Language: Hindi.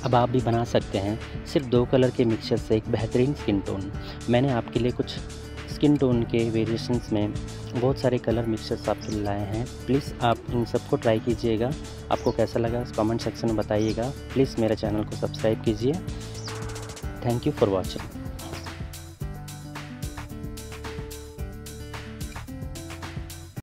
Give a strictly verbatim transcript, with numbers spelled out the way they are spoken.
अब आप भी बना सकते हैं सिर्फ दो कलर के मिक्सचर से एक बेहतरीन स्किन टोन। मैंने आपके लिए कुछ स्किन टोन के वेरिएशंस में बहुत सारे कलर मिक्सचर्स आपके लिए लाए हैं। प्लीज़ आप इन सबको ट्राई कीजिएगा। आपको कैसा लगा कमेंट सेक्शन में बताइएगा। प्लीज़ मेरे चैनल को सब्सक्राइब कीजिए। Thank you for watching.